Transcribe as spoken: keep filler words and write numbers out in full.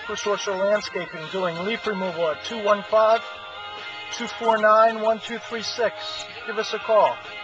This Orser Landscaping doing leaf removal at two one five, two four nine, one two three six. Give us a call.